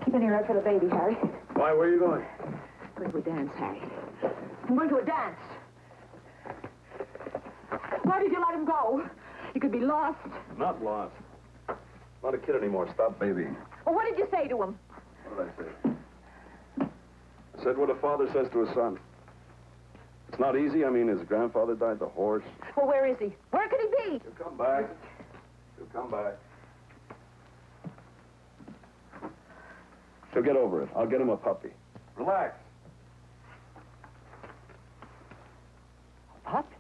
Keep an ear out for the baby, Harry. Why, where are you going? Going to a dance, Harry. I'm going to a dance. Why did you let him go? He could be lost. Not lost. Not a kid anymore. Stop, baby. Well, what did you say to him? What did I say? I said what a father says to his son. It's not easy. I mean, his grandfather died, the horse. Well, where is he? Where could he be? He'll come back. He'll come back. He'll get over it. I'll get him a puppy. Relax. A puppy?